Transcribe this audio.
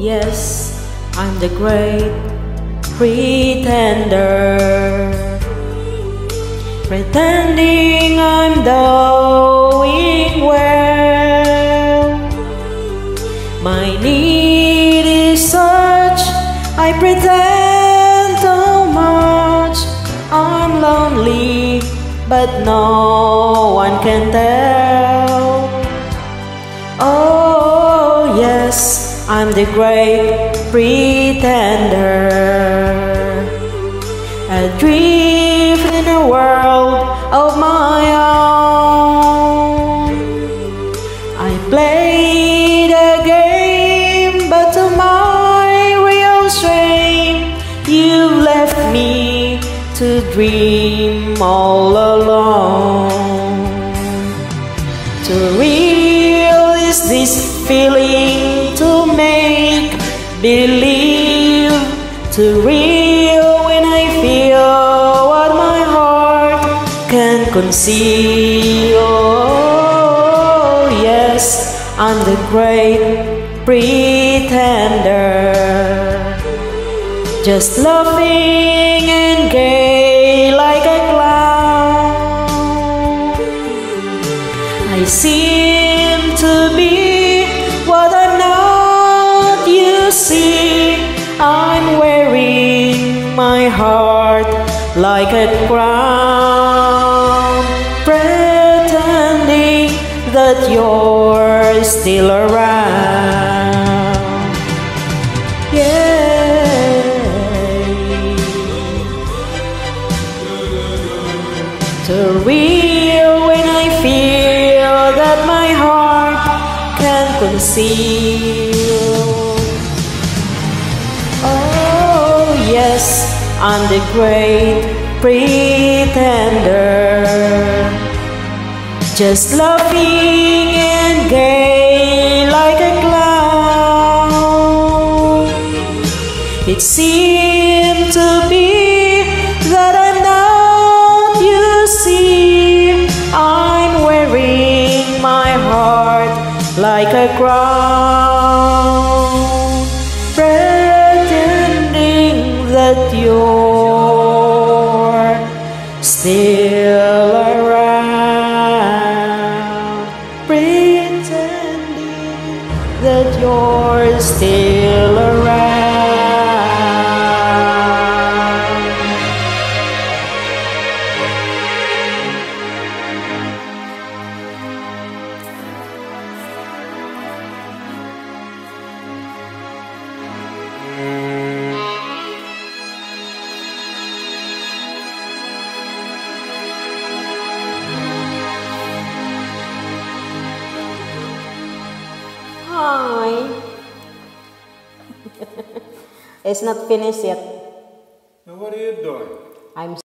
yes, I'm the great pretender, pretending I'm doing well. My need is such, I pretend so much. I'm lonely, but no one can tell. Oh yes, I'm the great pretender, adrift in a world of my own. I play the game, but to my real shame, you left me to dream all alone. Too real is this feeling to make believe, too real when I feel what my heart can conceal. Oh yes, I'm the great pretender, just laughing and gay like a clown. I seem to be what I'm not, you see. I'm wearing my heart like a crown, pretending that you're still around. Yeah. Too real when I feel that my heart can conceal. Oh yes, I'm the great pretender, just laughing and gay like a clown. It seemed to be that I'm not, you see. I'm wearing my heart like a crown, pretending that you're still around, pretending that you're still around. Hi. It's not finished yet. Now what are you doing? I'm